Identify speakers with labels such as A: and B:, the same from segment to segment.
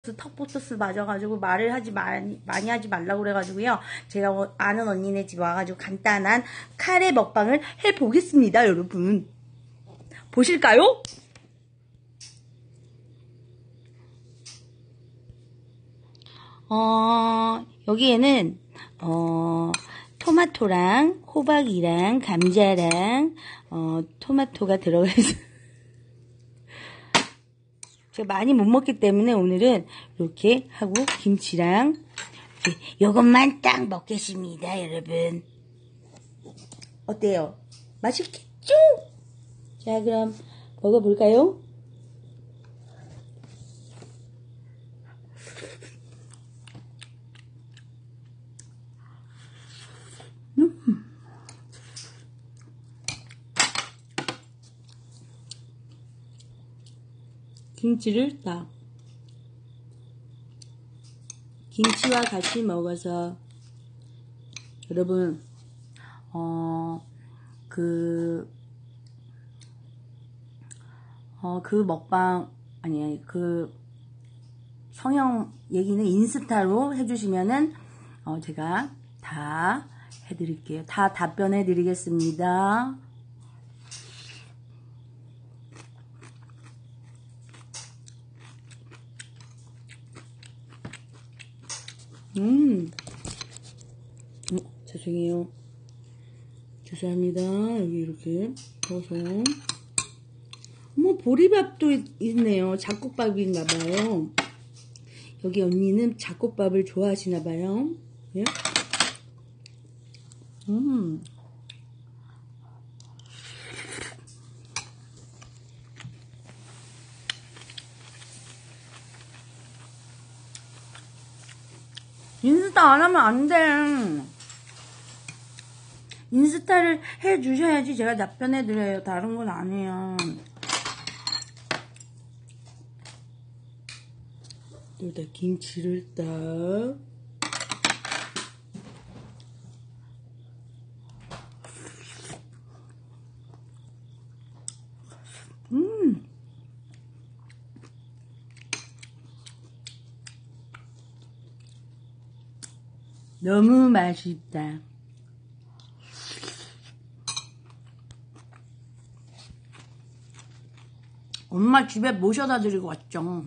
A: 턱보토스 맞아가지고 말을 많이 하지 말라고 그래가지고요. 제가 아는 언니네 집 와가지고 간단한 카레 먹방을 해보겠습니다, 여러분. 보실까요? 여기에는, 토마토랑 호박이랑 감자랑, 토마토가 들어가 있어요. 제가 많이 못 먹기 때문에 오늘은 이렇게 하고 김치랑 이것만 딱 먹겠습니다, 여러분. 어때요? 맛있겠죠? 자, 그럼 먹어볼까요? 김치를 딱 김치와 같이 먹어서 여러분 그 먹방 아니 그 성형 얘기는 인스타로 해주시면은 제가 다 해드릴게요. 다 답변해 드리겠습니다. 죄송해요. 죄송합니다. 여기 이렇게 넣어서. 보리밥도 있네요. 잡곡밥인가봐요. 여기 언니는 잡곡밥을 좋아하시나봐요. 예? 인스타 안 하면 안 돼. 인스타를 해주셔야지 제가 답변해드려요. 다른 건 아니에요. 여기다 김치를 딱. 너무 맛있다. 엄마 집에 모셔다 드리고 왔죠.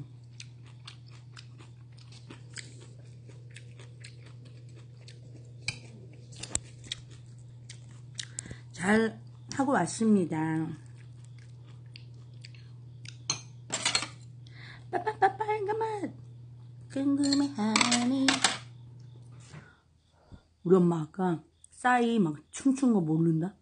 A: 잘 하고 왔습니다. 빨간맛 궁금해하니. 우리 엄마 아까 싸이 막 춤춘 거 모른다?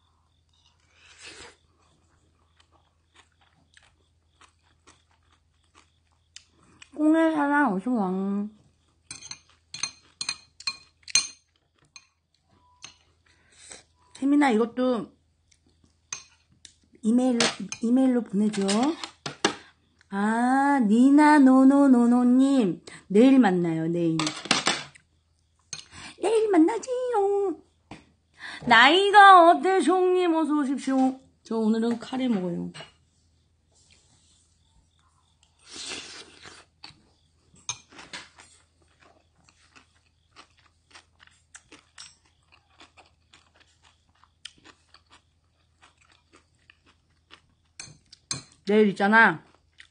A: 꽁의 사랑 어서와. 태민아 이것도 이메일로 보내줘. 아, 니나노노노노님 내일 만나요. 내일 만나지요. 나이가 어때 송님 어서 오십시오. 저 오늘은 카레 먹어요. 내일 있잖아.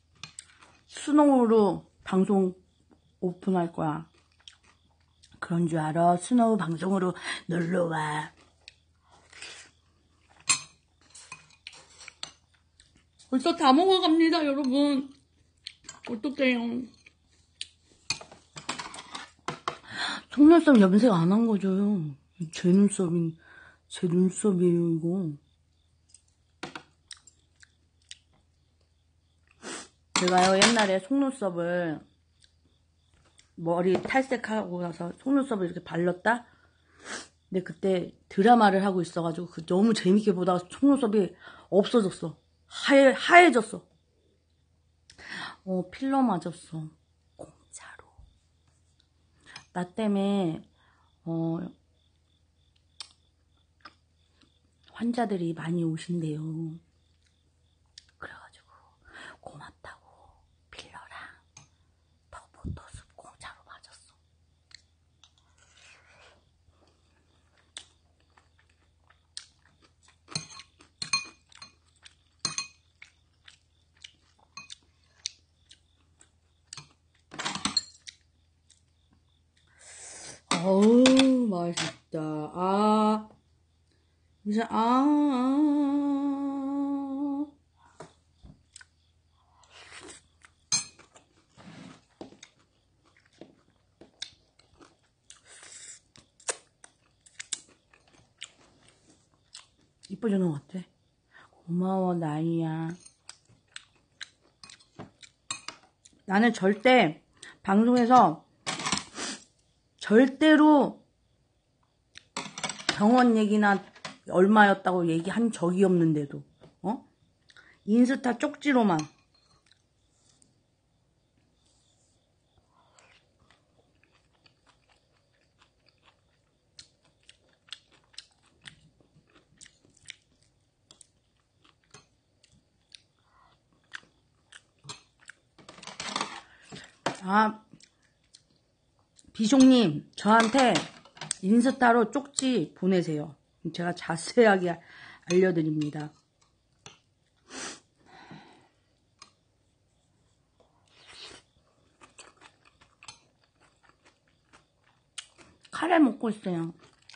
A: 스노우로 방송 오픈할 거야. 그런 줄 알아. 스노우 방송으로 놀러와. 벌써 다 먹어갑니다, 여러분. 어떡해요. 속눈썹 염색 안 한 거죠. 제 눈썹이에요, 이거. 제가요, 옛날에 속눈썹을 머리 탈색하고 나서 속눈썹을 이렇게 발랐다? 근데 그때 드라마를 하고 있어가지고 너무 재밌게 보다가 속눈썹이 없어졌어. 하얘졌어. 필러 맞았어. 공짜로. 나 때문에 환자들이 많이 오신대요. 그래가지고 고맙다고 필러랑 어우, 맛있다. 무슨, 이뻐지는 것 같아. 고마워, 나이야. 나는 절대, 방송에서, 절대로, 병원 얘기나 얼마였다고 얘기한 적이 없는데도, 인스타 쪽지로만. 비숑님, 저한테 인스타로 쪽지 보내세요. 제가 자세하게 알려드립니다. 카레 먹고 있어요.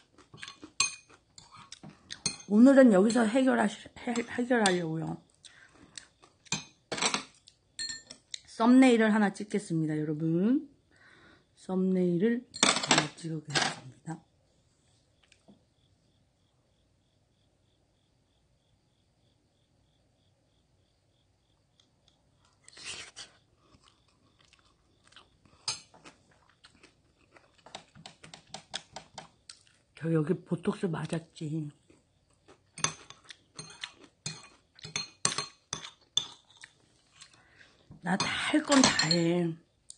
A: 오늘은 여기서 해결하려고요. 썸네일을 하나 찍겠습니다, 여러분. 썸네일을 하나 찍어보겠습니다. 저 여기 보톡스 맞았지. 나 다 할 건 다 해.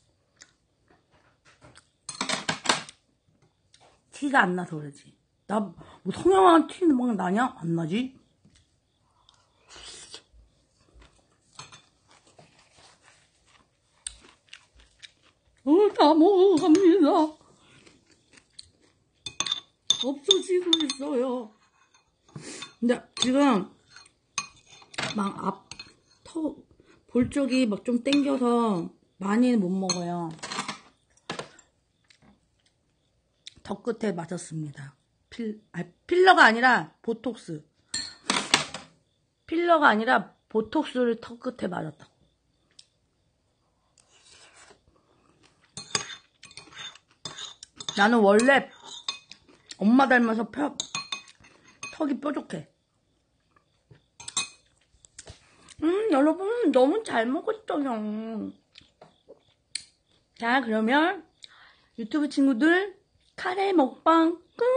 A: 티가 안 나서 그러지. 나 뭐 성형한 티는 막 나냐? 안 나지? 다 먹어갑니다. 없어지고 있어요. 근데 지금 막 볼 쪽이 막 좀 땡겨서 많이는 못 먹어요. 턱 끝에 맞았습니다. 필러가 아니라 보톡스. 필러가 아니라 보톡스를 턱 끝에 맞았다고. 나는 원래 엄마 닮아서 턱이 뾰족해. 여러분 너무 잘 먹었어요. 자, 그러면 유튜브 친구들 카레 먹방 끝!